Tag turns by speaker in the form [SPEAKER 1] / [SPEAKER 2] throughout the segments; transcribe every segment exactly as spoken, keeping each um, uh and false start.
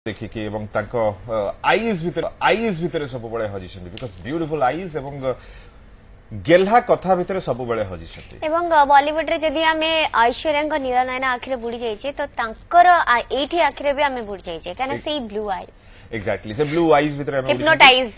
[SPEAKER 1] देखिए एवं तांको आईज भितर आईज भितर सब बळे हजिसंती बिकॉज़ ब्यूटीफुल आईज एवं गेल्हा कथा भितर सब बळे हजिसंती
[SPEAKER 2] एवं बॉलीवुड रे जदी हमें ऐश्वर्या को नीलनयन आखिरे बुडी जाइछे तो तांकर एठी आखिरे भी हमें बुडी जाइछे काना से ब्लू आईज एक्जेक्टली
[SPEAKER 1] से ब्लू आईज भितर हमें
[SPEAKER 2] हिप्नोटाइज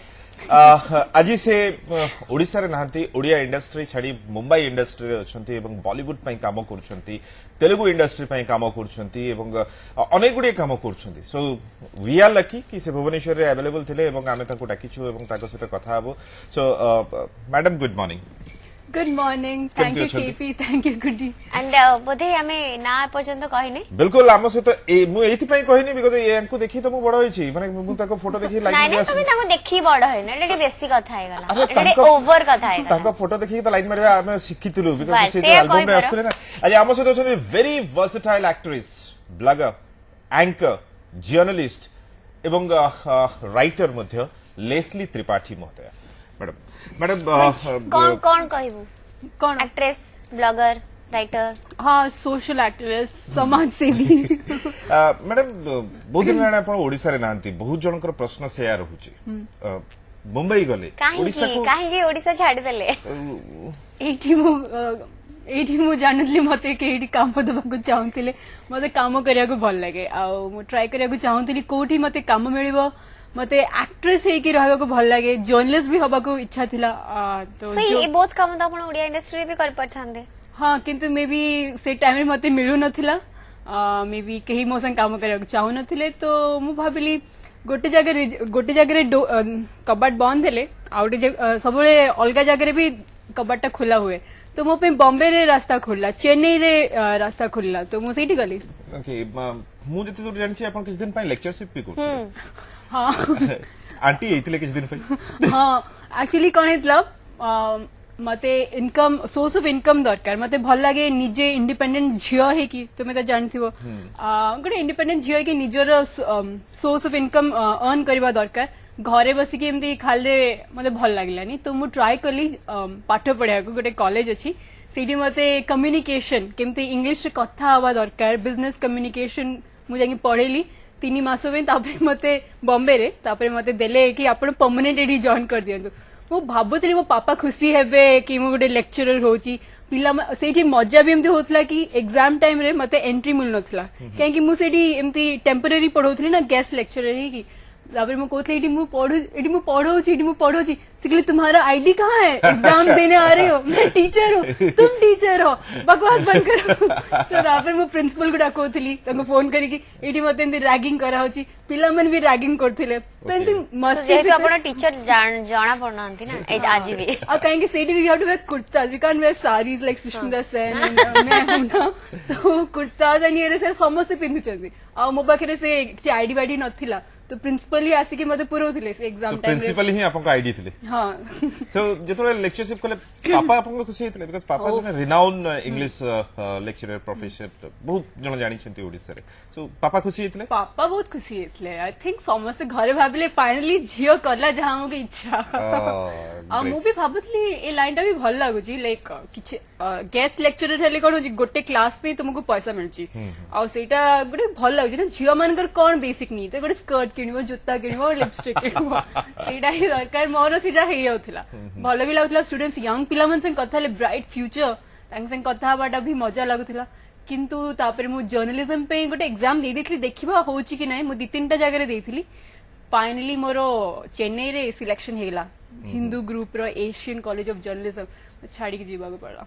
[SPEAKER 1] आज से ओडिसा रे नहांती ओडिया इंडस्ट्री छाड़ी मुंबई इंडस्ट्री रे अछंती एवं बॉलीवुड पई काम करछंती तेलुगु इंडस्ट्री पई काम करछंती एवं अनेक गुडी काम करछंती सो वी आर लकी कि से भुवनेश्वर रे अवेलेबल थिले एवं आमे ताको डाकिछु एवं ताको सहित कथा हबो so madam good morning
[SPEAKER 3] good morning thank you KP thank you गुडी
[SPEAKER 2] एंड बोधे हमें ना पर्यंत कहिने
[SPEAKER 1] बिल्कुल आम सहित मु एथि पई कहिनी बिकॉज़ यांकु देखि त मु बड़ होइछि माने मु ताको फोटो देखि लाइक
[SPEAKER 2] नहीं नहीं तुम ताको देखि बड़ होय ना एडी बेसी कथा हे गला एडी ओवर कथा हे गला
[SPEAKER 1] ताको फोटो देखि त लाइन मारबा हम सिखितलु बिकॉज़ से एल्बम रे आसले ना आज आम सहित अछन very versatile actress blogger anchor journalist एवं राइटर मध्य लेस्ली त्रिपाठी महोदय मैडम मैडम
[SPEAKER 3] कौन कौन कहबो कौन
[SPEAKER 2] एक्ट्रेस ब्लॉगर राइटर
[SPEAKER 3] हाँ सोशल एक्टिविस्ट समाज सेवी
[SPEAKER 1] मैडम बहुत दिन हेला आपण ओडिसा रे नांती बहुत जनकर प्रश्न शेयर होची मुंबई गले
[SPEAKER 2] ओडिसा को काहे के ओडिसा छाडी देले
[SPEAKER 3] एठी मु एठी मु जानतली मते के एठी काम दबा को चाहूतिले मते काम करिया को भल लागे आ मु ट्राई करिया को चाहूतिली कोठी मते काम मिलिबो मते एक्ट्रेस हे कि रहबा को भल लागे जर्नलिस्ट भी हबा को इच्छा थिला
[SPEAKER 2] तो सही ए बहुत काम त आपण ओडिया इंडस्ट्री भी कर परथांदे
[SPEAKER 3] हां किंतु मे बी से टाइम रे मते मिलु नथिला मे बी केही मो संग काम करिया को चाहू नथिले तो मु भाबिली गोटे जगह गोटे जगह रे कबाट बंद हेले आउटे सबले अलगा जगह रे भी कबाटा खुला हुए तो मो पे बॉम्बे रे रास्ता खुलला चेन्नई रे रास्ता खुलला तो मु सेठी गली
[SPEAKER 1] ओके मु जति तो जानछि आपण किछ दिन पय लेक्चरशिप भी करथि
[SPEAKER 3] हाँ
[SPEAKER 1] आंटी एतिले किछ दिन पय
[SPEAKER 3] हाँ एक्चुअली कोन हेतला मते इनकम सोर्स ऑफ इनकम दरकार मते भल लागे निजे इंडिपेंडेंट झियो हे कि तुमे त जानथिबो गोटे इंडिपेंडेंट झियो कि निजर सोर्स ऑफ इनकम अर्न करबा दरकार घरे बसी के एमती खाले मते भल लागलानी तो मु ट्राई करली पाठ पढिया को गोटे कॉलेज अछि सेठी मते कम्युनिकेशन केमती इंग्लिश रे कथा हवा दरकार बिजनेस कम्युनिकेशन मु जाकी पढेली तीन मास में तापरे मते बॉम्बे रे तापरे मते देले कि आपण परमानेंट एडी जॉइन कर दियंतु मु भाबुतली मो पापा खुशी हेबे कि मु गोटे लेक्चरर होची पिला सेठी मजा भी एमती होतला कि एग्जाम टाइम रे मते एंट्री मिल नथला काहे कि मु सेठी एमती टेम्परेरी पढौतली ना गेस्ट लेक्चरर ही कि तापरे मु कोथले एडी मु पढु एडी मु पढौची एडी मु पढौची सिकले तुम्हारा आईडी कहाँ है एग्जाम देने आ रहे हो मैं टीचर हूँ तुम टीचर हो बकवास बंद करो तो तापर मु प्रिंसिपल को डाकोथली ताको फोन करिकि एडी मते एंती रैगिंग करा होची पिला मन भी रैगिंग करथिले तो एंती मस्ती
[SPEAKER 2] जेतु आपण टीचर जाना पड़नांती ना आज भी
[SPEAKER 3] आ काहे कि सेठी we have to wear kurta we can't wear saris like Sushmita Sen and मैं हूं ना तो कुर्ता एंड ये से समस्त पिंधुचंदी आ मो पाखरे से आईडी वाईडी नथिला तो प्रिंसिपल ही आसी के मते पुरोथिले से एग्जाम टाइम
[SPEAKER 1] प्रिंसिपल ही आपन आईडी थिले
[SPEAKER 3] हां
[SPEAKER 1] सो जेतोले लेक्चरशिप कले पापा आपन खुशी हेतले बिकॉज़ पापा जने रिनाउन इंग्लिश लेक्चरर प्रोफेसर बहुत जण जानि छथि ओडिसा रे सो पापा खुशी हेतले
[SPEAKER 3] पापा बहुत खुशी हेतले आई थिंक समस्त घरे भाबिले फाइनली झियो करला जहां मो के इच्छा आ मु भी भाबुतली ए लाइनटा भी भल लागु जी लाइक किछ गेस्ट लेक्चरर हेले कोन गोटे क्लास पे तुमको पैसा मिलची आ सेटा गोटे भल लागु ना झियो मानकर कोन बेसिक नी तो गोटे स्कर्ट किनिबो जूता किनिबो लिपस्टिक किनिबो सेटा ही दरकार मोर सीधा हे जाउथला भल भी लागुथला स्टूडेंट्स यंग पिला मन संग कथा ले ब्राइट फ्यूचर तांग संग कथा बाटा भी मजा लागुथला किंतु तापर मु जर्नलिज्म पे गोटे एग्जाम दे देखली देखिबा होची कि नै मु दि तीनटा जगह रे देथिली फाइनली मोरो चेन्नई रे सिलेक्शन हेला हिंदू ग्रुप रो एशियन कॉलेज ऑफ जर्नलिज्म छाड़ी के जीवा को पड़ा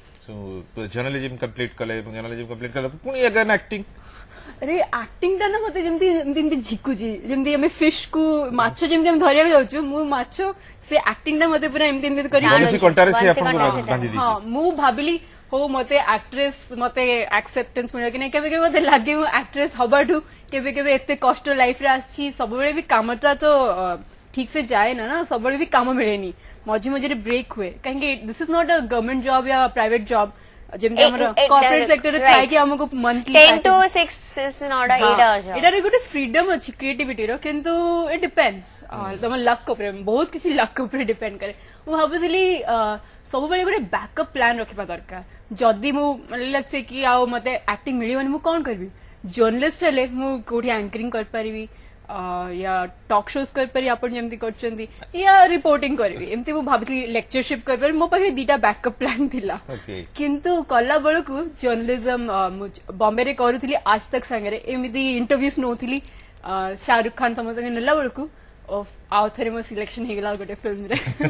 [SPEAKER 1] सो जर्नलिज्म कंप्लीट कले जर्नलिज्म कंप्लीट कले पुनी अगेन एक्टिंग
[SPEAKER 3] अरे एक्टिंग टा ना मते जेमती जेमती झिकुची जेमती हमें फिश को माछो जेमती हम धरिया जाउछु मु माछो से एक्टिंग टा मते पूरा एमती एमती करी
[SPEAKER 1] कौन सी कंटारे से आपन को बांधी दी
[SPEAKER 3] हां मु भाबिली हो मते एक्ट्रेस मते एक्सेप्टेंस मिल कि नै केबे केबे मते लागे मु एक्ट्रेस हबाठू केबे केबे एते कष्ट लाइफ रे आछि सब बेले भी कामटा तो ठीक से जाए ना ना सब बेले भी काम मिलेनी मझी मझी रे ब्रेक हुए काहे this is not a government job या प्राइवेट जॉब जेमते हमर कॉर्पोरेट सेक्टर रे थाई कि हमको monthly
[SPEAKER 2] ten to six is not a eight hour job
[SPEAKER 3] एटा रे गुटे फ्रीडम अछि क्रिएटिविटी रो किंतु इट डिपेंड्स तम लक ऊपर बहुत किछि लक ऊपर डिपेंड करे मु भाबुतली सब बेले गुटे बैकअप प्लान रखिबा दरकार जदी मु लेट्स से कि आ मते एक्टिंग मिलिबन मु कोन करबी जर्नलिस्ट हेले मु कोठी एंकरिंग कर परिबी या टॉक शोज कर आपण जेमती करचंदी या रिपोर्टिंग करबी एमती मु भाबथि लेक्चरशिप कर पर मो पाखे दीटा बैकअप प्लान थिला
[SPEAKER 1] Okay.
[SPEAKER 3] किंतु कला बेलकु जर्नलिज्म बॉम्बे रे करूथिली आज तक संगे एमती इंटरव्यूज नोथिली शाहरुख खान समस्त नेला बेलकु आउ थरे मो सिलेक्शन हेगला गोटे फिल्म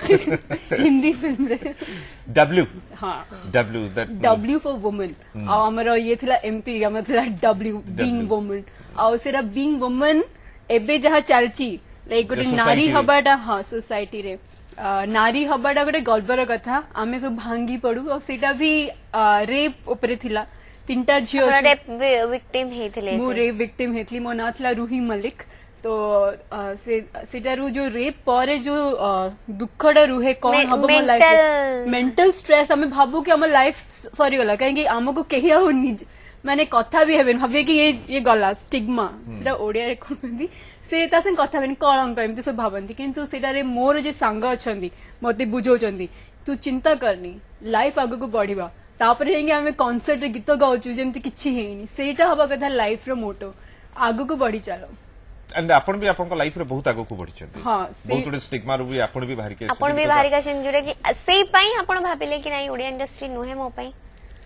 [SPEAKER 3] रे हिंदी फिल्म रे
[SPEAKER 1] डब्ल्यू
[SPEAKER 3] हां
[SPEAKER 1] W that
[SPEAKER 3] W for women आ हमर ये थिला एमती हमर थिला डब्ल्यू बीइंग वुमेन आ सेरा बीइंग वुमेन एबे जहा चलची लाइक गोटे
[SPEAKER 1] जो
[SPEAKER 3] नारी
[SPEAKER 1] society रे।
[SPEAKER 3] हबाटा हां सोसाइटी रे अ, नारी हबाटा गोटे गर्वर कथा आमे सब भांगी पड़ू और सेटा भी रेप ऊपर थिला तीनटा झियो
[SPEAKER 2] विक्टिम हेथिले
[SPEAKER 3] मु रेप विक्टिम हेतली मो ना थिला रूही मलिक तो अ, से सेटारू जो रेप परे जो अ, दुखड़ा रुहे कौन
[SPEAKER 2] मे-
[SPEAKER 3] हबो मो
[SPEAKER 2] mental-
[SPEAKER 3] लाइफ मेंटल स्ट्रेस हमें भाबू कि हमर लाइफ सॉरी गला कहीं हमको केही आ निज माने कथा भी हेबेन भाबे कि ये ये गला स्टिग्मा सेटा ओडिया रे कोन कहंदी से ता संग कथा हेबेन कलंक एमती सब भाबंती किंतु सेटा रे मोर जे सांग अछंदी मते बुझौचंदी तू चिंता करनी लाइफ आगु को बढ़िबा तापरे हेंगे हमें कॉन्सर्ट रे गीत गाउचु जेमती किछि हेनी सेटा हबा कथा लाइफ रो मोटो आगु को बढ़ी चलो
[SPEAKER 1] एंड आपण भी आपण लाइफ रे बहुत आगो को बढ़ी छथि
[SPEAKER 3] हाँ, से-
[SPEAKER 1] बहुत गुडे स्टिग्मा रू भी आपण भी बाहर के
[SPEAKER 2] आपण भी बाहरी का सिंजुरे कि सेई पई आपण भाबिले कि नाही ओडिया इंडस्ट्री नुहे मो पई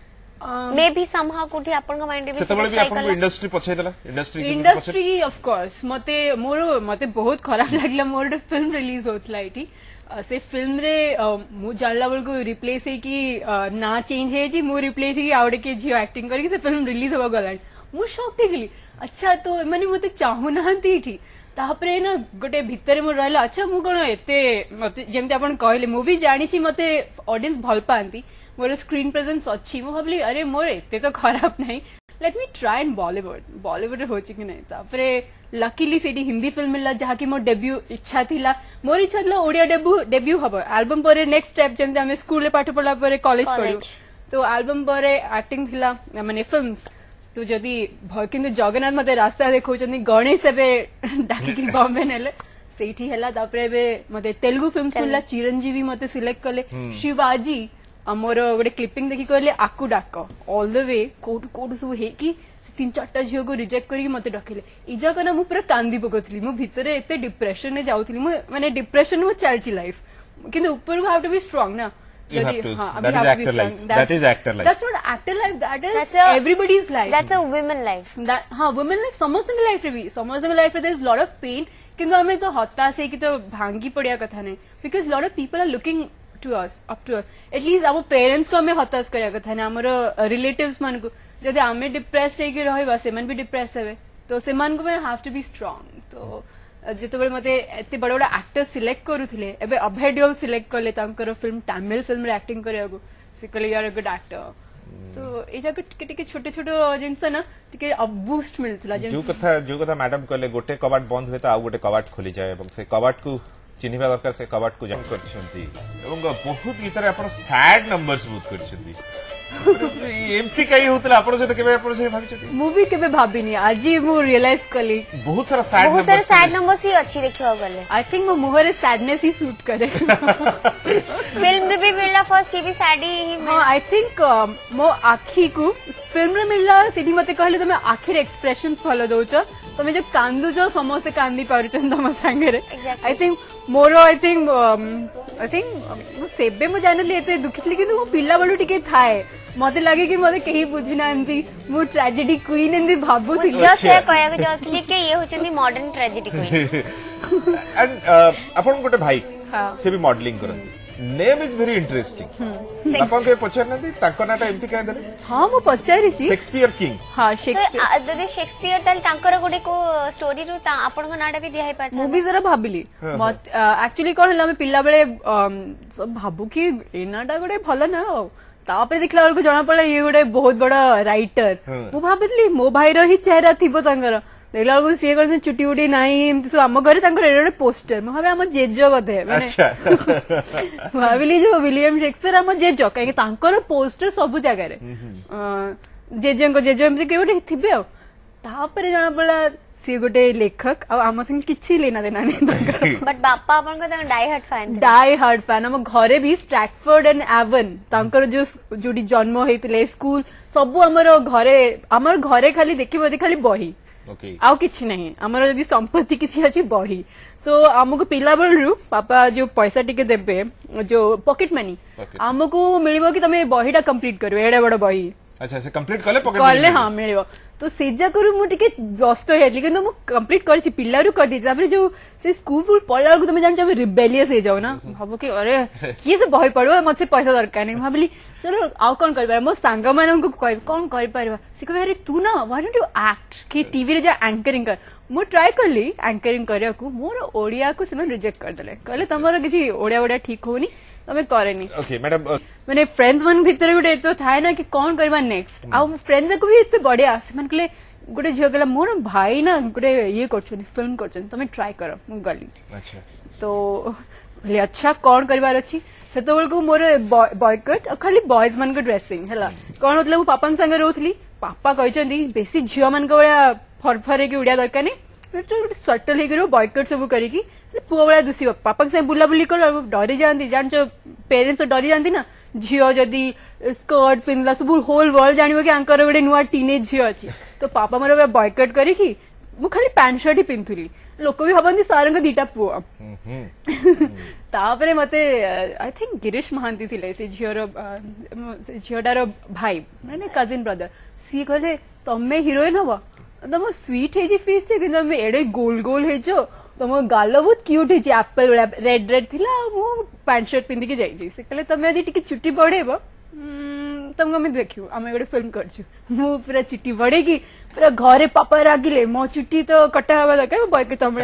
[SPEAKER 2] मे भी समहाउ कोठी आपण का माइंड भी
[SPEAKER 1] सेतबळे भी आपण को इंडस्ट्री पछाई देला इंडस्ट्री
[SPEAKER 3] इंडस्ट्री ऑफ कोर्स मते मोर मते बहुत खराब लागला मोर फिल्म रिलीज होतला इटी अ, से फिल्म रे अ, मु जानला बेल को रिप्लेस है कि अ, ना चेंज है जी मु रिप्लेस है कि आवडे के जियो एक्टिंग करी से फिल्म रिलीज होबा गला मु शॉक थिगली अच्छा तो माने मते चाहू नाहंती इठी तापरे ना गोटे भितरे मोर रहला अच्छा मु कोन एते मते जेमते आपण कहले मु भी जानी छी मते ऑडियंस भल पांती मोर स्क्रीन प्रेजेंस अच्छी मु भाबली अरे मोर एते तो खराब नहीं let me try in Bollywood Bollywood होची कि नहीं तापरे लकीली सेठी हिंदी फिल्म मिलला जहा कि मोर डेब्यू इच्छा थिला मोर इच्छा थिला ओडिया डेब्यू डेब्यू हबो एल्बम परे नेक्स्ट स्टेप जेमते हमें स्कूल रे पाठ पढला परे कॉलेज पढू
[SPEAKER 2] College.
[SPEAKER 3] तो एल्बम परे एक्टिंग थिला माने फिल्म्स तो जदि किंतु जगन्नाथ मते रास्ता देखौचंदी गणेश एबे डाकी कि बॉम्बे नेले सेठी हला तापरे एबे मते तेलुगु फिल्म्स मिलला चिरंजीवी मते सिलेक्ट कले शिवाजी हमर गोटे क्लिपिंग देखि कहले आकु डाक ऑल द वे कोट कोट सब हे कि से तीन चारटा झियो को रिजेक्ट करी मते डकिले इजा कना मु पूरा कांदी पकोथली मु भितरे एते डिप्रेशन ने जाउथली मु माने डिप्रेशन मु चलची लाइफ किंतु ऊपर को हैव टू बी स्ट्रांग ना
[SPEAKER 1] You have
[SPEAKER 3] जदि-
[SPEAKER 1] to-
[SPEAKER 3] हाँ,
[SPEAKER 1] that
[SPEAKER 3] अभी
[SPEAKER 1] is
[SPEAKER 3] have to be
[SPEAKER 1] actor
[SPEAKER 3] strong.
[SPEAKER 1] life.
[SPEAKER 3] That's-
[SPEAKER 1] That is actor life.
[SPEAKER 3] That's not actor life. That is
[SPEAKER 2] That's a-
[SPEAKER 3] everybody's life.
[SPEAKER 2] That's a women life
[SPEAKER 3] That- हाँ women life समस्त life रे भी समस्त life रे there is lot of pain किंतु हमें तो हताश है कि तो भांगी पड़िया कथा नहीं because lot of people are looking to us up to us at least आम पेरेंट्स को हमें हताश करिया कथा नहीं हमर रिलेटिव्स मान को जदि आमे डिप्रेस्ड है कि रहबा सेमन भी डिप्रेस हेबे तो सेमान को हैव टू बी स्ट्रांग तो जेतेबेले मते एते बड़ बड़ एक्टर सिलेक्ट करूथिले एबे अभय देओल सिलेक्ट करले तांकर फिल्म तमिल फिल्म रे एक्टिंग करियागु से कहले यार अ गुड एक्टर तो ए जाक टिके टिके छोटे छोटे जिंस ना टिके अब बूस्ट मिलथला
[SPEAKER 1] जो कथा जो कथा मैडम कहले गोटे कबाट बंद हुए तो आउ गोटे कबाट खोली जाए एवं से कबाट को चिन्हिबा दरकार से कबाट को जम करछंती एवं बहुत गीत रे आपण सैड नंबर्स बहुत करछंती एमती कई होतला आपण से केबे आपण से भाबिछंती
[SPEAKER 3] मूवी केबे भाबिनी आज मु रियलाइज कली
[SPEAKER 1] बहुत सारा सैड
[SPEAKER 2] बहुत सारे
[SPEAKER 1] नंबर्स
[SPEAKER 2] सैड नंबर्स ही अच्छी देखियो गले
[SPEAKER 3] आई थिंक मो मुहरे सैडनेस ही सूट करे
[SPEAKER 2] फिल्म रे भी मिलला फर्स्ट ही भी सैड ही
[SPEAKER 3] हाँ आई थिंक मो आखी को फिल्म रे मिलला सीधी मते कहले तमे आखिर एक्सप्रेशंस फॉलो दोच तमे जो कांदु जो समस्त कांदी पारुचन तम संगे रे
[SPEAKER 2] Exactly.
[SPEAKER 3] आई थिंक मोर आई थिंक आई थिंक मु सेबे मु जानली एते दुखितली कि मु पिल्ला बळु टिके थाए मते लागे कि मते केही बुझी नांती मु ट्रेजेडी क्वीन एंदी भाबु थी
[SPEAKER 2] जस्ट से कहया के जाथली कि ये होचंदी मॉडर्न ट्रेजेडी क्वीन
[SPEAKER 1] एंड आपण गोटे भाई
[SPEAKER 3] हाँ।
[SPEAKER 1] से भी मॉडलिंग करंती नेम इज वेरी इंटरेस्टिंग आपण के पछर नदी ताको नाटा एमती कह देले
[SPEAKER 3] हाँ मु पचारी छी
[SPEAKER 1] शेक्सपियर किंग
[SPEAKER 3] हाँ
[SPEAKER 2] तो
[SPEAKER 3] शेक्सपियर
[SPEAKER 2] ददे शेक्सपियर ताल तांकर गोटे को स्टोरी रु ता आपण को नाटा भी दिहाई पारथा
[SPEAKER 3] ମୁଁ ବି ସେଟା ଭାବିଲି ଆକ୍ଚୁଆଲି କଣ ହେଲା ଆମେ ପିଲା ବେଳେ ଭାବୁ କି ଏ ନାଟା ଗୋଟେ ଭଲ ନା ଆଉ ତାପରେ ଦେଖିଲା ବେଳକୁ ଜଣା ପଡିଲା ଇଏ ଗୋଟେ ବହୁତ ବଡ ରାଇଟର ମୁଁ ଭାବିଥିଲି ମୋ ଭାଇର ହିଁ ଚେହେରା ଥିବ ତାଙ୍କର ଦେଖିଲା ବେଳକୁ ସିଏ କଣ ଚୁଟି ଉଟି ନାହିଁ ଏମିତି ସବୁ ଆମ ଘରେ ତାଙ୍କର ଏଇଟା ଗୋଟେ ପୋଷ୍ଟର ମୁଁ ଭାବେ ଆମ ଜେଜ ବୋଧେ ମାନେ
[SPEAKER 1] अच्छा
[SPEAKER 3] ଭାବିଲି ଯୋଉ विलियम शेक्सपियर ଆମ ଜେଜ କାହିଁକି ତାଙ୍କର ପୋଷ୍ଟର ସବୁ ଜାଗାରେ ଜେଜେଙ୍କ ଜେଜ ଏମିତି କେହି ଗୋଟେ ଥିବେ ଆଉ ତାପରେ ଜଣା ପଡିଲା ସିଏ ଗୋଟେ ଲେଖକ ଆଉ ଆମ ସାଙ୍ଗେ କିଛି ଲେନା ଦେନା ନାହିଁ ତାଙ୍କର
[SPEAKER 2] बट बापा आपण को ता डाई हार्ट फैन थे
[SPEAKER 3] डाई हार्ड फैन ଆମ ଘରେ ବି ଷ୍ଟ୍ରାଟଫୋର୍ଡ एंड एवन ତାଙ୍କର ଯୋଉ ଯୋଉଠି ଜନ୍ମ ହେଇଥିଲେ ସ୍କୁଲ ସବୁ ଆମର ଘରେ ଆମର ଘରେ ଖାଲି ଦେଖିବ ଖାଲି ବହି
[SPEAKER 1] Okay.
[SPEAKER 3] आउ किछि नहीं हमर जदी संपत्ति किछि अछि बही तो हमको पिला बेलरु पापा जो पैसा टिके देबे जो पॉकेट मनी
[SPEAKER 1] Pocket.
[SPEAKER 3] हमको मिलिबो कि तमे बहीटा कंप्लीट करबे एडे बड़ बही
[SPEAKER 1] अच्छा से कंप्लीट कले पॉकेट
[SPEAKER 3] कले हाँ मिलिबो तो सेजा करू मु टिके व्यस्त हेली किंतु मु कंप्लीट करछि पिल्लारु कर दी तापर जो से स्कूल फुल पढला को तमे जानछ रिबेलियस हे जाऊ ना भाबो कि अरे किए से बही पढो मते पैसा दरकार नहीं भाबली चलो आउ कोन करबा मो सांग मानन को कह कोन कर परबा से कहबे अरे तू ना व्हाई डोंट यू एक्ट कि टीवी रे जा एंकरिंग कर मु ट्राई करली एंकरिंग करिया को मोर ओडिया को सिमन रिजेक्ट कर देले कहले तमरो किछि ओडिया ओडिया ठीक होनी तमे करेनी
[SPEAKER 1] ओके मैडम
[SPEAKER 3] माने फ्रेंड्स मन भीतर गोटे तो थाए ना कि कौन करबा नेक्स्ट आ फ्रेंड्स को भी एते बढ़िया से मन कहले गोटे झियो कहला मोर भाई ना गोटे ये करछन फिल्म करछन तमे ट्राई करो मु गली
[SPEAKER 1] अच्छा
[SPEAKER 3] तो बोले अच्छा कौन करबार अछि सेतो को मोर बॉयकट खाली बॉयज मन को ड्रेसिंग हला कौन होतले मु पापा संगे रहउथली पापा कहचंदी बेसी झियो मन को बड़ा फरफरे की उड़िया दरकार नहीं गोटे सटल हे बॉयकट सब करिकी पुआ बड़ा दुसी पापा के बुला बुली कर डरी जाती जान पेरेंट्स तो डरी जाती ना झियो जदि स्कर्ट पिंधला सब होल वर्ल्ड जानिबो कि आंकर गोटे नुआ टीनेज झियो अछि तो पापा मोर बॉयकट करिकी मु खाली पैंट शर्ट ही पिंधुली लोक भी भाबंती सारंग दीटा पुआ तापरे मते आई थिंक गिरीश महांती थिले से झियोर झियोटार भाई माने कजिन ब्रदर सी कहले तमे हीरोइन हबो तम स्वीट हे जी फेस जे कि तमे एडे गोल गोल हे जो तम गाल बहुत क्यूट है एप्पल रेड रेड थिला मु पैंट शर्ट पिंधि के जाई से कहले तमे यदि टिके चुट्टी बढ़ेबो तुमको मैं देखियो आमे गोटे फिल्म करछु मु पूरा चुट्टी बढ़े की पूरा घरे पापा रागिले मो चुट्टी तो कटा हवा दरकार बॉयके तमड़ा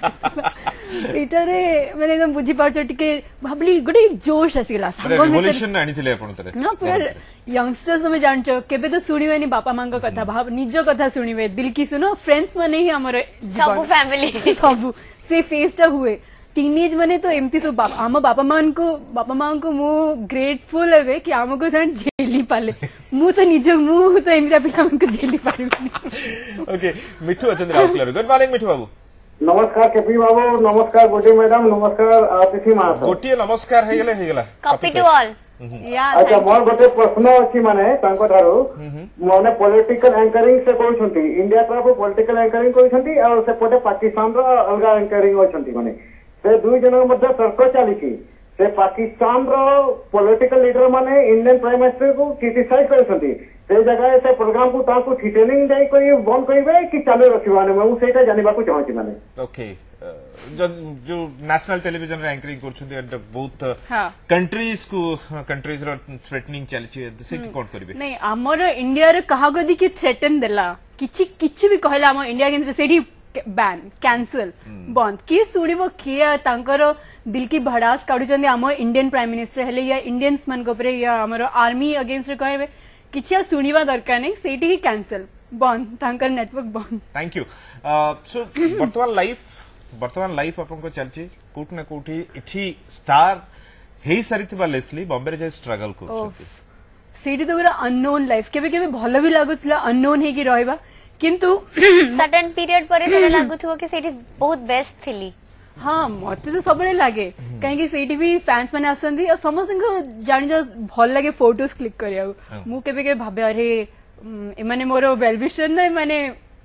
[SPEAKER 3] एटारे मैंने एकदम बुझी पारछो टिके भाबली गोटे जोश आसीगला
[SPEAKER 1] सागो रिवोल्यूशन आनी थिले आपण तरे
[SPEAKER 3] ना पूरा यंगस्टर्स में जानछो केबे तो सुनिबेनी बापा मां का कथा भाव निजो कथा सुनिबे दिल की सुनो फ्रेंड्स माने ही हमर
[SPEAKER 2] सब फैमिली
[SPEAKER 3] सब से फेसटा हुए टीनेज माने तो एमती सब आम बापा मान को बापा मां को मु ग्रेटफुल हेबे कि आमको सन झेली पाले मु तो निज मु तो एमता पिला मन को झेली पारबे
[SPEAKER 1] ओके मिठू अचंद्र राउतलर गुड मॉर्निंग मिठू बाबू
[SPEAKER 4] नमस्कार केपी बाबू नमस्कार गोटी मैडम नमस्कार तिथि मा
[SPEAKER 1] गोटी नमस्कार हे गेले हे गेला
[SPEAKER 2] कॉपी टू ऑल
[SPEAKER 3] या
[SPEAKER 4] अच्छा मोर गोटे प्रश्न अछि माने तांको थारो माने पॉलिटिकल एंकरिंग से कहउछंती इंडिया तरफ पॉलिटिकल एंकरिंग कहउछंती और से पटे पाकिस्तान रो अलगा एंकरिंग होछंती माने से दुई जन मध्य तर्क चली से पाकिस्तान रो पॉलिटिकल लीडर माने इंडियन प्राइम मिनिस्टर को क्रिटिसाइज करछंती से जगह से प्रोग्राम को ताको थिटेनिंग दे कोई बंद करबे कि चालू रखिबा ने मैं सेटा जानिबा को चाहछि माने
[SPEAKER 1] ओके जो जो नेशनल टेलीविजन रे एंकरिंग करछंती एंड बहुत
[SPEAKER 3] हां
[SPEAKER 1] कंट्रीज को कंट्रीज रो थ्रेटनिंग चलछि से कि कोन करबे
[SPEAKER 3] नहीं हमर इंडिया रे कहा गदी कि थ्रेटन देला किछि किछि भी कहला हम इंडिया के सेठी बैन कैंसल बंद किए शुणव किए तांकर दिल की भड़ास काढुचंदी आम इंडियन प्राइम मिनिस्टर हेले या इंडियंस मान को या हमर आर्मी अगेंस्ट रे कहबे किछि सुनिबा दरकार नहीं सेठी ही कैंसल बंद तांकर नेटवर्क बंद
[SPEAKER 1] थैंक यू सो वर्तमान लाइफ वर्तमान लाइफ आपन को चलछि कोट ना कोठी इठी स्टार हेई सरितबा लेस्ली बॉम्बे रे जे स्ट्रगल करछथि
[SPEAKER 3] सेठी तो पूरा अननोन लाइफ केबे केबे भलो भी लागुतला अननोन हे कि रहबा किंतु
[SPEAKER 2] सडन पीरियड पर से लागुथो कि सेठी बहुत बेस्ट थिली
[SPEAKER 3] हाँ मते तो सबले लागे कहीं सेठी भी फैंस माने आसंदी और समस्त को जानि जो भल लागे फोटोज क्लिक करिया मु केबे के भाबे अरे ए माने मोर वेल विशर नै माने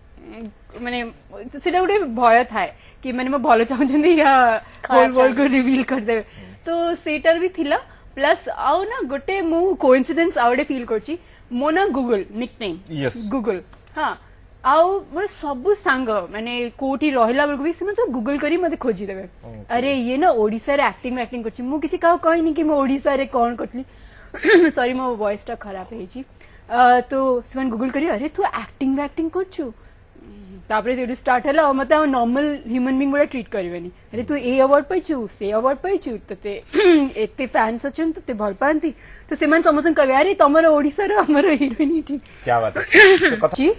[SPEAKER 3] माने सेटा उडे भय थाए कि माने म भलो चाहउछनी या होल वर्ल्ड को रिवील कर देबे तो सेटर भी थिला प्लस आउ ना गोटे मु कोइंसिडेंस आउडे फील करची मो ना गूगल निकनेम
[SPEAKER 1] यस
[SPEAKER 3] गूगल हाँ आउ मोर सबु सांग माने कोठी रहिला बेलको भी से सब गूगल करी मते खोजी देबे अरे ये ना ओडिसा रे एक्टिंग एक्टिंग करची मु किछि काउ कहनी कि मो ओडिसा रे कोन करतली सॉरी मो वॉइस टा खराब हेची तो सेवन गूगल करी अरे तू एक्टिंग एक्टिंग करछु तापरे से स्टार्ट हला मते नॉर्मल ह्यूमन बीइंग बडा ट्रीट करबेनी अरे तू ए अवार्ड पाइछु से अवार्ड पाइछु तते एते फैंस अछन तते भल पांती तो सेमान समसन कहबे अरे तमरो ओडिसा रे हमरो हीरोइन ठीक
[SPEAKER 1] क्या बात है तो
[SPEAKER 3] जी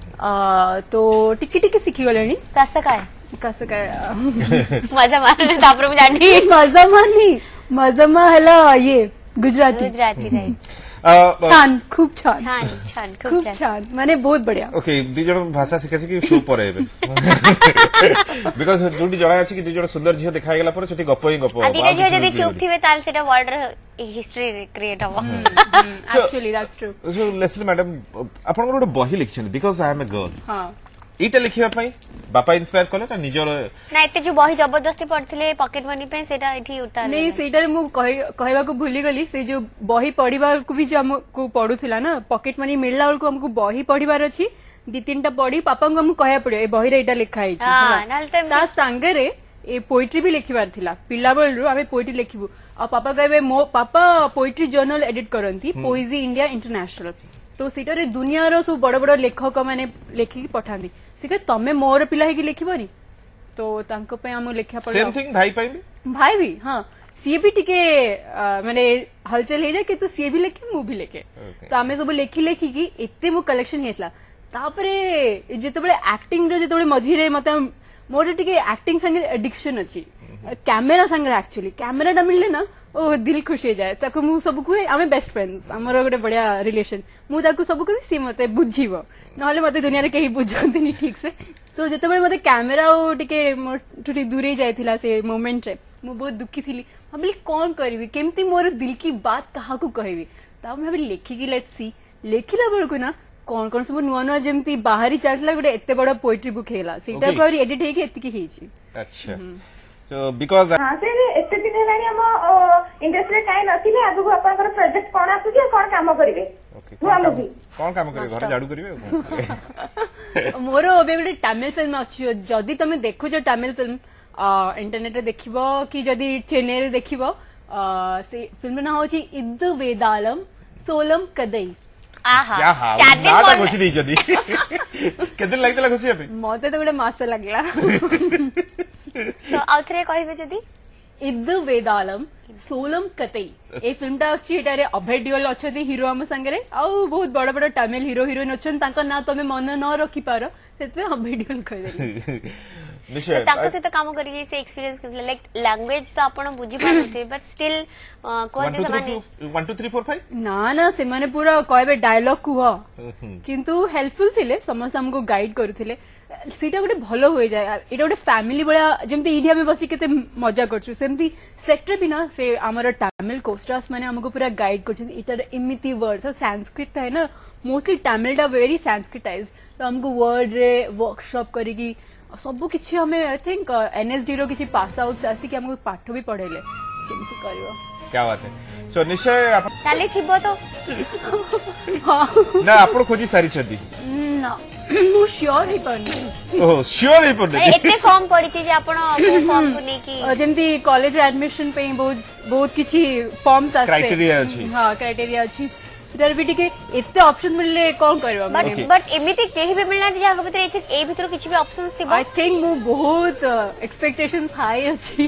[SPEAKER 3] आ, तो टिकी टिकी सीखी गलेनी
[SPEAKER 2] कसं काय
[SPEAKER 3] कसं काय
[SPEAKER 2] मजा मारने तापर मु जानी
[SPEAKER 3] मजा मारनी मजा मा हला ये गुजराती
[SPEAKER 2] गुजराती राईट
[SPEAKER 3] छान खूप छान
[SPEAKER 2] छान छान खूप
[SPEAKER 3] खूप
[SPEAKER 2] छान
[SPEAKER 3] छान माने बहुत बढ़िया
[SPEAKER 1] ओके दी जण भाषा शिखासी कि शो पर हेबे बिकॉज़ जोडी जणा अछि कि दी जण सुंदर झियो देखाय गेला पर सेठी गप्प ही गप्प
[SPEAKER 2] आदिरा जी जदी चुप थिबे ताल सेटा वर्ल्ड हिस्ट्री क्रिएट हो
[SPEAKER 3] actually that's true
[SPEAKER 1] so Leslie madam आपन गोटे बही लिखछन because I am a girl
[SPEAKER 3] हां
[SPEAKER 1] एटा लिखिबा पई बापा इंस्पायर कले ना निजर
[SPEAKER 2] ना एते जो बही जबरदस्ती पढ़थिले पॉकेट मनी पे सेटा एठी उतार
[SPEAKER 3] नहीं सेटारे मु कहवा को भूली गली से जो बही पढ़िबा को भी जो हमको पढ़ुथिला ना पॉकेट मनी मिलला बेल को हमको बही पढ़िबार अछि दी तीनटा पढ़ी पापा को हमको कहया पड़े ए बही रे एटा लिखा है
[SPEAKER 2] हां नाल ते
[SPEAKER 3] ता संगरे ए पोएट्री भी लिखिबार थिला पिला बेल रु आमे पोएट्री लिखिबु आ पापा कहबे मो पापा पोएट्री जर्नल एडिट करंती पोएजी इंडिया इंटरनेशनल तो सेटारे दुनिया रो सब बड़ बड़ लेखक माने लेखिकी पठांदी से कहे तमे मोर पिला है कि लिखिबनी तो तांको पे हम लिखा पड़े
[SPEAKER 1] सेम थिंग भाई पाई भी
[SPEAKER 3] भाई भी हां सी भी टिके माने हलचल हे जाय कि तो सी भी लिखे मु भी लिखे तो आमे सब लेखि लेखि कि एते मो कलेक्शन हेतला तापरे जेतबेले एक्टिंग रो जेतबेले मझी रे मते मोर टिके एक्टिंग संगे एडिक्शन अछि कैमेरा संगे एक्चुअली कैमेरा टा मिलले ना ओ दिल खुश हो जाए ताको मु सब को आमे बेस्ट फ्रेंड्स हमर गोटे बढ़िया रिलेशन मु ताको सब को सी मते बुझीबो नहले मते दुनिया रे केही बुझंतिनी ठीक से तो जेतबेले मते कैमेरा ओ टिके टुटी दूरे जायथिला से मोमेंट रे मु बहुत दुखी थिली भाबली कोन करबी केमती मोर दिल की बात कहा को कहबी ता हम भाबली लेखि की लेट्स सी लेखिला बेल को ना कौन कौन सब नुआ नुआ जेमती बाहरी चलला गोटे एते बड़ा पोएट्री बुक हेला सेटा को एडिट हे के एतिकी हेची
[SPEAKER 1] अच्छा तो बिकॉज़
[SPEAKER 5] हां से एते दिन हेलानी हम इंडस्ट्री टाइम नथिले आगु आपनकर प्रोजेक्ट कोन आसुची कोन काम करिवे
[SPEAKER 1] ओके
[SPEAKER 5] नुआ मूवी
[SPEAKER 1] कोन काम करिवे घर झाड़ू करिवे
[SPEAKER 3] मोर ओबे गोटे तमिल फिल्म अछि जदी तमे देखु जो तमिल फिल्म इंटरनेट रे देखिबो कि जदी चेन्नई रे देखिबो से फिल्म ना होची इद्दु वेदालम सोलम कदई
[SPEAKER 2] आहा
[SPEAKER 1] क्या हाल नाटा खुशी दी जदी केदिन लागतला खुशी पे
[SPEAKER 3] मते तो गोटे मास लागला
[SPEAKER 2] सो आउथरे कहबे जदी
[SPEAKER 3] इद्दु वेदालम सोलम कतई ए फिल्म टा अछि एटारे अभय डियोल अछथि हीरो हम संगरे आ बहुत बड़ बड़ तमिल हीरो हीरोइन अछन तांका ना तमे मन न रखि पारो सेतवे अभय डियोल कहि देली
[SPEAKER 1] निश्चय
[SPEAKER 2] ताको से तो काम करी से एक्सपीरियंस कर लाइक लैंग्वेज तो आपण बुझी पारथे बट स्टिल कोते समाने
[SPEAKER 1] one two three four five
[SPEAKER 3] ना ना से माने पूरा कहबे डायलॉग कुह किंतु हेल्पफुल थिले समस्त हमको गाइड करूथिले सीटा गोटे भलो हो जाए एटा गोटे फैमिली बड़ा जेमती इंडिया में बसी केते मजा करछु सेमती सेक्टर भी ना से हमर तमिल कोस्टास माने हमको पूरा गाइड करछु एटा इमिति वर्ड्स संस्कृत है ना मोस्टली तमिल टा वेरी संस्कृताइज्ड तो हमको वर्ड रे वर्कशॉप करेगी सब किछि हमें आई थिंक एनएसडी रो किछि पास आउट आसी कि हमको पाठ भी पढेले केमती करबो
[SPEAKER 1] क्या बात है सो निश्चय आप
[SPEAKER 2] ताले थिबो तो
[SPEAKER 1] ना आपण खोजी सारी छदी
[SPEAKER 3] ना मु श्योर ही करनी
[SPEAKER 1] ओह श्योर ही पड़ले
[SPEAKER 2] एते फॉर्म पड़ी जे आपण फॉर्म को नै की
[SPEAKER 3] जेमती कॉलेज एडमिशन पे बहुत बहुत किछि फॉर्म्स आसे
[SPEAKER 1] क्राइटेरिया अछि
[SPEAKER 3] हां क्राइटेरिया अछि सेटर भी टिके एते ऑप्शन मिलले कोन करबा
[SPEAKER 2] बट बट एमिति केही भी मिलना जे आगे भीतर एथे ए भीतर किछि भी ऑप्शंस थिबो
[SPEAKER 3] आई थिंक मु बहुत एक्सपेक्टेशंस हाई अछि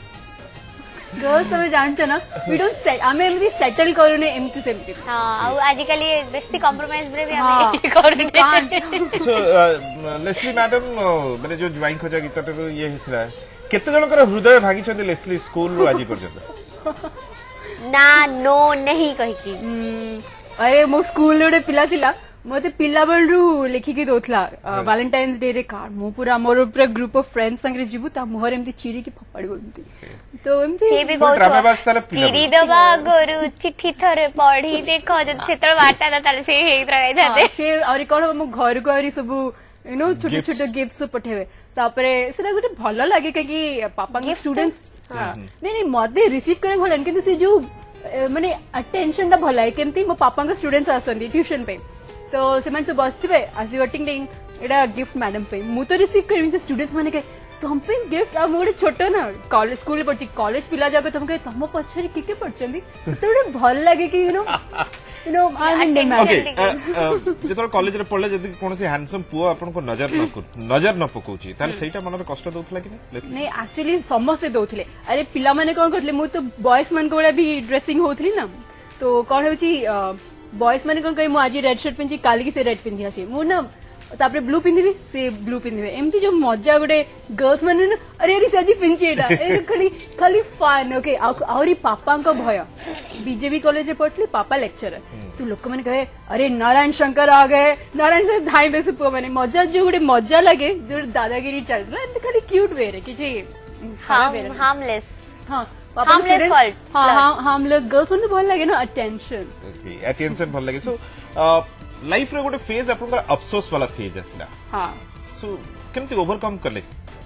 [SPEAKER 3] गर्ल्स हमें जानछ ना वी डोंट सेट हमें एमती सेटल करूने एमती सेमती
[SPEAKER 2] हां आ आजि काली बेसी कॉम्प्रोमाइज रे भी हमें करूने
[SPEAKER 1] सो लेस्ली मैडम माने जो ज्वाइन खोजा गीत ये हिसला केते जनकर हृदय भागी छथि लेस्ली स्कूल रो आजि पर्यंत
[SPEAKER 2] ना नो नहीं कहि की
[SPEAKER 3] अरे मो स्कूल रे पिला थिला मते पिला बेलरु लेखिकी दोथला वैलेंटाइन्स डे रे कार्ड मो पूरा मोर पूरा ग्रुप ऑफ फ्रेंड्स संगे जिबु ता मोहर एमती चिरी की फपाड़ी बोलती तो एमती
[SPEAKER 2] से भी गो चिरी दबा गोरु चिट्ठी थरे पढ़ी देखो जब सेतर वाटा ता ताले से हे इतरा गाय थाते
[SPEAKER 3] से और कोन मो घर को आरी सब यू नो छोटे छोटे गिफ्ट्स पठेवे तापरे सेना गुटे भलो लागे कि पापा के स्टूडेंट्स नहीं नहीं मते रिसीव करे भलन कि से जो माने अटेंशन ता भला है केमती मो पापा के स्टूडेंट्स आसंदी ट्यूशन पे तो से मन से बसथिबे आसी वटिंग डिंग एडा गिफ्ट मैडम पे मु तो रिसीव करबी से स्टूडेंट्स माने के तुम पे गिफ्ट आ मोडे छोटो ना कॉलेज स्कूल पढ़ची कॉलेज पिला जाके तुम के तुम पछरी के के पढ़चंदी तो बड़े भल लागे कि you know you know I mean
[SPEAKER 1] okay जेतोर कॉलेज रे पढ़ले जदी कोनोसी हैंडसम पुओ आपन को नजर न नजर न पकोची ताल सेटा मन रे कष्ट दोथला कि
[SPEAKER 3] नहीं एक्चुअली समस्त दोथले अरे पिला माने कोन करले मु तो बॉयज मन को भी ड्रेसिंग होथली ना तो कोन होची बॉयज माने कोन कहि मु आज रेड शर्ट पिंची काली की से रेड पिंधी आसी मु ना तापरे ब्लू पिंधिबी से ब्लू पिंधिबे एमती जो मजा गोटे गर्ल्स माने ना अरे अरे सजी पिंची एटा ए खाली खाली फन ओके आउरी पापा को भय बीजेपी कॉलेज रे पढ़ली पापा लेक्चरर तू लोक माने कहे अरे नारायण शंकर आ गए नारायण से धाई बेस पो माने मजा जो गोटे मजा लागे जो दादागिरी चलला एमती खाली क्यूट वे रे किछि
[SPEAKER 2] हार्मलेस
[SPEAKER 3] हां
[SPEAKER 2] हार्मलेस फॉल्ट
[SPEAKER 3] हां हार्मलेस गर्ल्स को भल लागे ना अटेंशन
[SPEAKER 1] ओके अटेंशन भल लागे सो लाइफ रे गोटे फेज आपन अफसोस वाला फेज आसला
[SPEAKER 3] हां
[SPEAKER 1] सो केमती ओवरकम कले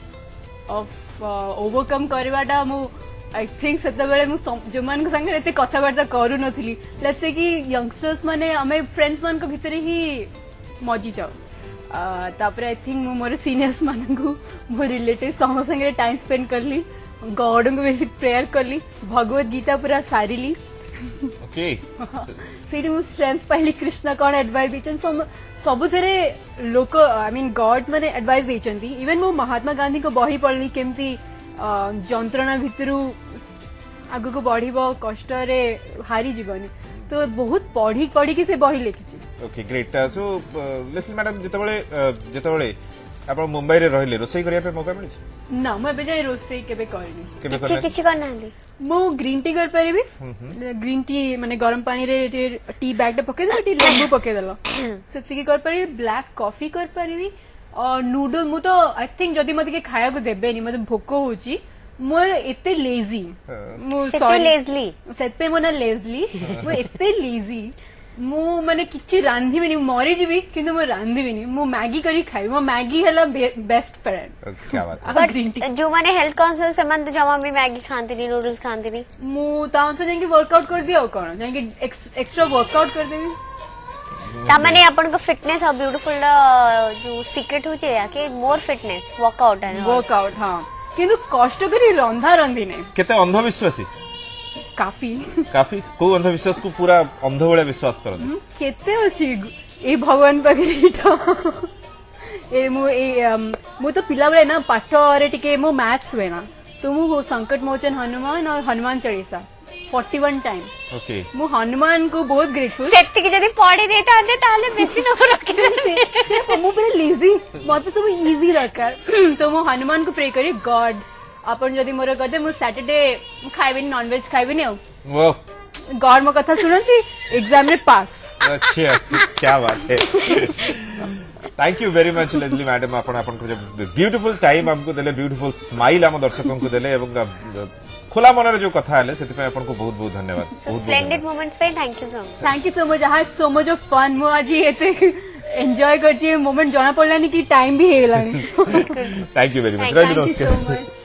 [SPEAKER 3] ओवरकम करवाटा मु आई थिंक सेतबेले मु जो मान संगे एते कथाबार्ता करू नथली लेट्स से कि यंगस्टर्स माने हमें फ्रेंड्स मान को भीतर ही मजी जाओ तापर आई थिंक मु मोर सीनियर्स मान को मो रिलेटिव सम संगे टाइम स्पेंड करली गॉड को बेसिक प्रेयर करली भगवत गीता पूरा सारिली
[SPEAKER 1] ओके
[SPEAKER 3] सीटी मु स्ट्रेंथ पाइली कृष्ण कौन एडवाइस देचन सबुथरे लोक आई मीन गॉड माने एडवाइस देचंती इवन मु महात्मा गांधी को बही पढ़ली केमती जंत्रणा भितर आग को बढ़ कष्ट हारी जीवनी तो बहुत पढ़ी पढ़ी की से बही लिखी
[SPEAKER 1] okay great so listen madam जितेबाला जितेबाला आप मुंबई रे रहिले रोसई करिया पे मौका मिली
[SPEAKER 3] ना मैं जाए रोसई केबे करनी
[SPEAKER 2] किछि किछि करना हली
[SPEAKER 3] मो ग्रीन टी कर परिबी ग्रीन टी माने गरम पानी रे टी बैग टे पके दे टी लेंबू पके देलो सेति कर परिबी ब्लैक कॉफी कर परिबी और नूडल मु तो आई थिंक जदि मते के खाया को देबे नि मते भोक होची मोर एते लेजी मु
[SPEAKER 2] सॉरी लेजली
[SPEAKER 3] सेते मोना लेजली मु एते लेजी मु माने किछि रांधी बिनी मरी जीवी किंतु मु रांधी बिनी मु मैगी करी खाई मो मैगी हला बेस्ट फ्रेंड
[SPEAKER 1] क्या बात है
[SPEAKER 3] ग्रीन टी
[SPEAKER 2] जो माने हेल्थ कॉन्शियस से मन जमा भी मैगी खांती नहीं नूडल्स खांती नहीं
[SPEAKER 3] मु ताऊ से जाके वर्कआउट कर दिया कोन जाके एक्स्ट्रा वर्कआउट कर देबी
[SPEAKER 2] ता माने अपन को फिटनेस और ब्यूटीफुल जो सीक्रेट हो जे कि मोर फिटनेस वर्कआउट है
[SPEAKER 3] वर्कआउट हां किंतु कष्ट करी रंधा रंधी नहीं
[SPEAKER 1] केते अंधविश्वासी
[SPEAKER 3] काफी
[SPEAKER 1] काफी को अंधविश्वास को पूरा अंध भले विश्वास करन
[SPEAKER 3] केते अछि ए भगवान पगरीटा ए मु ए मु तो पिला बळे ना पाठ रे टिके मो मैथ्स हुए ना तो मु संकट मोचन हनुमान और हनुमान चालीसा इकतालीस टाइम्स
[SPEAKER 1] ओके
[SPEAKER 3] मु हनुमान को बहुत ग्रेटफुल
[SPEAKER 2] सेति के जदी पढ़ी देता दे ताले बेसी न रखे
[SPEAKER 3] से मु पूरा लेजी मते सब इजी रखा तो मु हनुमान को प्रे करी गॉड अपन जदि मोर करदे मु सैटरडे खाइबे नॉन वेज खाइबे नै
[SPEAKER 1] वो
[SPEAKER 3] गॉड मो कथा सुनंती एग्जाम रे पास
[SPEAKER 1] अच्छा क्या बात है थैंक यू वेरी मच लेजली मैडम आपण आपण को ब्यूटीफुल टाइम हमको देले ब्यूटीफुल स्माइल हम दर्शकों को देले एवं खुला मन रे जो कथा आले सेति पे आपण को बहुत बहुत धन्यवाद बहुत
[SPEAKER 2] स्प्लेंडेड मोमेंट्स पे thank you so much
[SPEAKER 3] thank you so much I had so much of fun मु आज एते एंजॉय करछि मोमेंट जाना पड़लानी कि टाइम भी हे गेलानी
[SPEAKER 1] thank you very much
[SPEAKER 3] thank you so much